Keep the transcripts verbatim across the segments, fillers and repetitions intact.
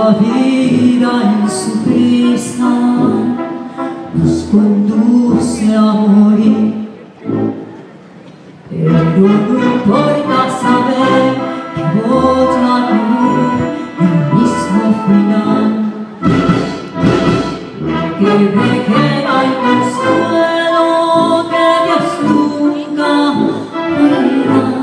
la vida en su prisa nos conduce a morir, pero no importa saber que voy a tener el mismo final, que me queda el consuelo que Dios nunca olvida.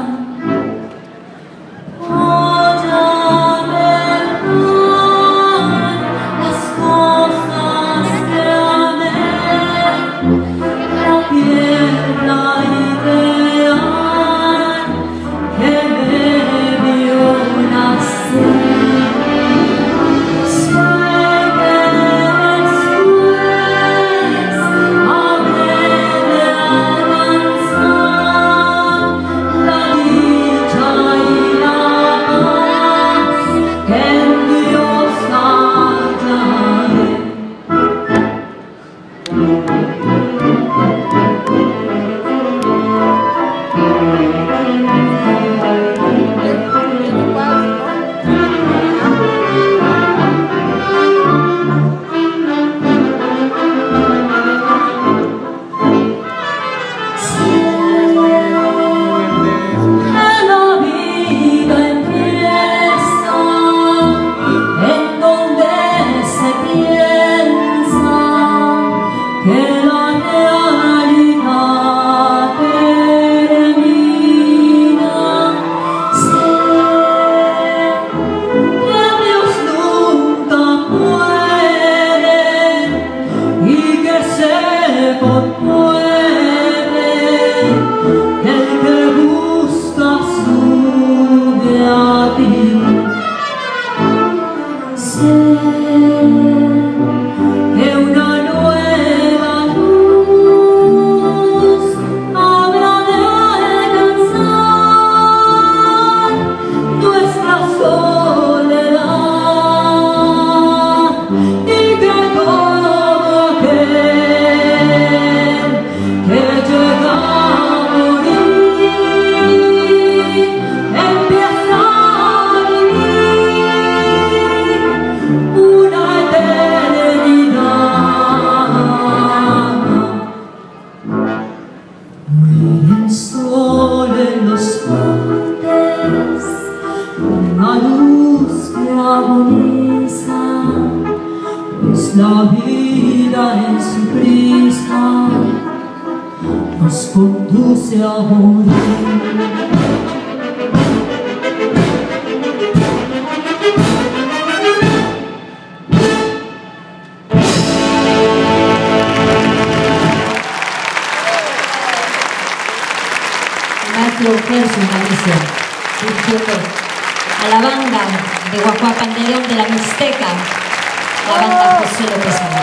Pues la vida en su prisa nos conduce a morir. Maestro Jesús Galicia, dirigiendo a la banda de Guajuapan de León de la Mixteca, la banda José López.